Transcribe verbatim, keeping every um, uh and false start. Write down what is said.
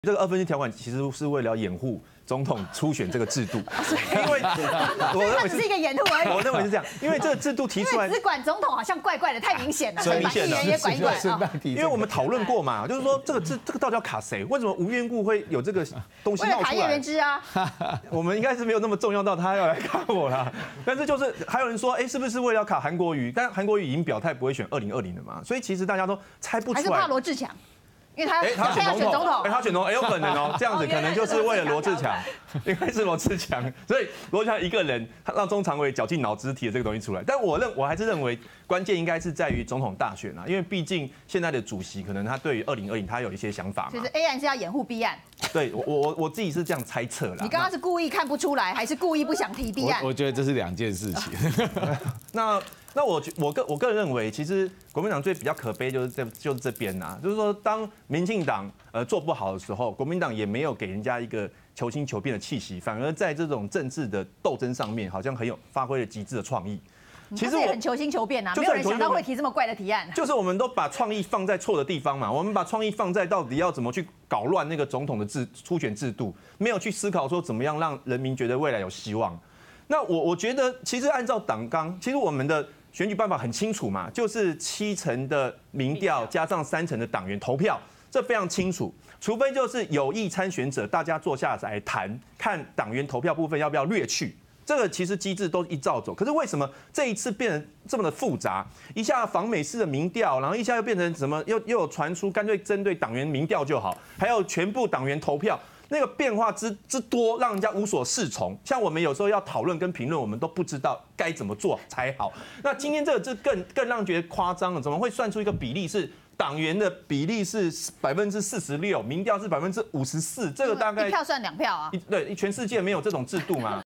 这个二分之一条款其实是为了掩护总统初选这个制度，因为我认为只是一个掩护而已。 我认为是这样，因为这个制度提出来， 只管总统好像怪怪的，太明显了， 所以把议员也管一管啊。 因为我们讨论过嘛，就是说这个这这个到底要卡谁？为什么无缘故会有这个东西闹出来？ 为了卡叶元之啊， 我们应该是没有那么重要到他要来卡我啦。但是就是还有人说，哎，是不是为了要卡韩国瑜？但韩国瑜已经表态不会选二零二零的嘛，所以其实大家都猜不出来。 还是怕罗志强？因为他哎，他选总统，哎，他选总统，哎，有可能哦，这样子可能就是为了罗志强，应该是罗志强，所以罗志强一个人，他让中常委绞尽脑汁提了这个东西出来。但我认，我还是认为关键应该是在于总统大选啊，因为毕竟现在的主席可能他对于二零二零他有一些想法嘛。 就是 A 案是要掩护 B 案。 对我我我自己是这样猜测啦。 你刚刚是故意看不出来，还是故意不想提 B 案？ 我觉得这是两件事情。 那那我我个我个人认为，其实国民党最比较可悲就是这就是这边呐、啊，就是说当民进党呃做不好的时候，国民党也没有给人家一个求新求变的气息，反而在这种政治的斗争上面，好像很有发挥了极致的创意。 其实也很求新求变啊，没有人想到会提这么怪的提案。 就是我们都把创意放在错的地方嘛，我们把创意放在到底要怎么去搞乱那个总统的制初选制度，没有去思考说怎么样让人民觉得未来有希望。那我我觉得，其实按照党纲，其实我们的选举办法很清楚嘛，就是七成的民调加上三成的党员投票，这非常清楚。除非就是有意参选者，大家坐下来谈，看党员投票部分要不要略去。这个其实机制都一照走，可是为什么这一次变得这么的复杂？一下访美式的民调，然后一下又变成什么？又又有传出干脆针对党员民调就好，还有全部党员投票。那个变化之之多，让人家无所适从。像我们有时候要讨论跟评论，我们都不知道该怎么做才好。那今天这个就更更让人觉得夸张了，怎么会算出一个比例是党员的比例是百分之四十六，民调是百分之五十四？这个大概一票算两票啊？ 对，全世界没有这种制度嘛。